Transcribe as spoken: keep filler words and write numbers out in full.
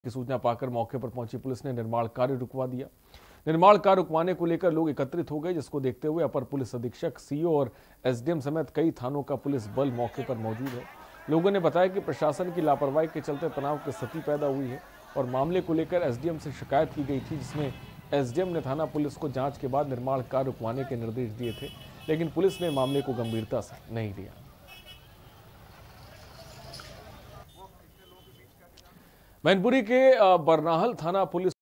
की सूचना पाकर मौके पर पहुंची पुलिस ने निर्माण कार्य रुकवा दिया। निर्माण कार्य रुकवाने को लेकर लोग एकत्रित हो गए, जिसको देखते हुए अपर पुलिस अधीक्षक, सीओ और एसडीएम समेत कई थानों का पुलिस बल मौके पर मौजूद है। लोगों ने बताया कि प्रशासन की लापरवाही के चलते तनाव की स्थिति पैदा हुई है और मामले को लेकर एसडीएम से शिकायत की गई थी, जिसमें एसडीएम ने थाना पुलिस को जांच के बाद निर्माण कार्य रुकवाने के निर्देश दिए थे, लेकिन पुलिस ने मामले को गंभीरता से नहीं लिया। मैनपुरी के बरनाहल थाना पुलिस